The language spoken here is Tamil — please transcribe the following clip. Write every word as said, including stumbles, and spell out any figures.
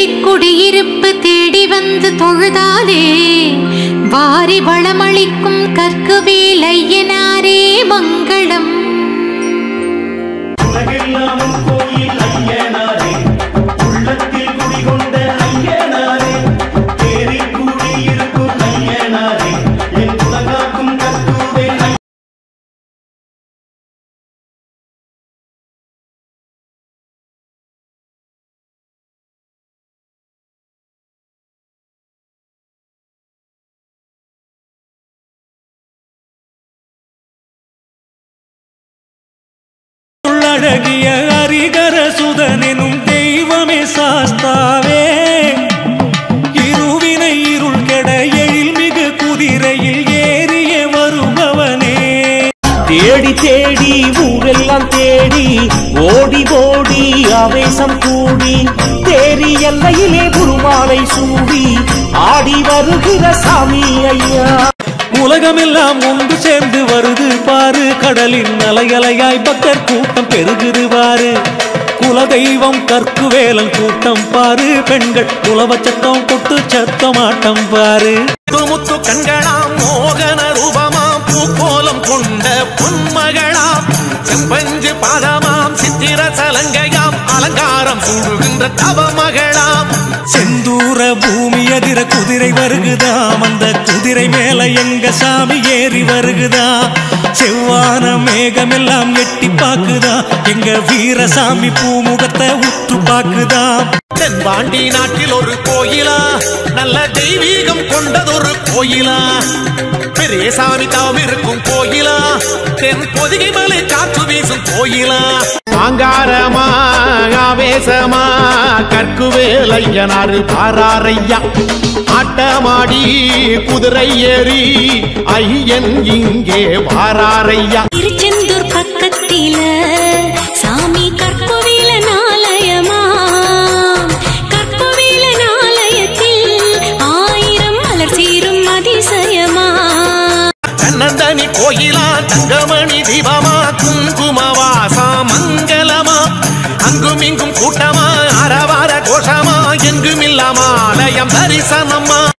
குடியிருப்பு தேடி வந்து தொழுதாலே வாரி வளமளிக்கும் கற்குவேல் ஐயனாரே மங்களம். அழகிய ஹரிகர சுதனெனும் தெய்வமே சாஸ்தாவே, இருவினை இருள் கெட எழில் மிகு குதிரையில் ஏறிய வருபவனே. தேடி தேடி ஊரெல்லாம் தேடி ஓடி ஓடி ஆவேசம் கூடி தேரி எல்லையிலே குருமாலை சூடி ஆடி வருகிற சாமி ஐயா. உலகமெல்லாம் ஒன்று சேர்ந்து வருது பாரு, கடலின் அலையலையாய் பக்தர் கூட்டம் பெருகுது பாரு. குலதெய்வம் கற்குவேலன் கூட்டம் பாரு, பெண்கள் குலவ சத்தம் கொட்டு சத்தமாட்டம் பாரு. முத்து கண்களாம் மோகன ரூபமாம் பூக்கோலம் கொண்ட பொன்மகளாம் செம்பஞ்சு பாதமாம் சித்திர சலங்கையாம் அலங்காரம் சூடுகின்ற தவமகளாம். செந்தூர பூமி எதிர குதிரை வருகுதாம், அந்த குதிரை மேல எங்க சாமி ஏறி வருகுதா. செவ்வான மேகமெல்லாம் எட்டி பாக்குதா, எங்க வீரசாமி பூமுகத்தை உற்று பாக்குதா. தென்பாண்டி நாட்டில் ஒரு கோயிலா, நல்ல தெய்வீகம் கொண்டதொரு கோயிலா, பெரியசாமி தாம் இருக்கும் கோயிலா, தென் பொதிகை மலை காற்று வீசும் கோயிலா. ஆங்காரமா ஆவேசமா கற்குவேல் ஐயனாரு பாராரையா, ஆட்டமாடி குதிரை ஏறி ஐயன் இங்கே வாராரையா. திருச்செந்தூர் பக்கத்தில சாமி கற்பவேல நாலயமா, கற்பவேல நாலயத்தில் ஆயிரம் மலர் சீரும் அதிசயமா. தன்னந்தனி கோயிலா தங்கமணி தீபமா குங்குமவாசா மங்களமா, அங்கும் இங்கும் கூட்டமா அரவார கோஷமா எங்குமில்லாம ஆலயம் தரிசனம்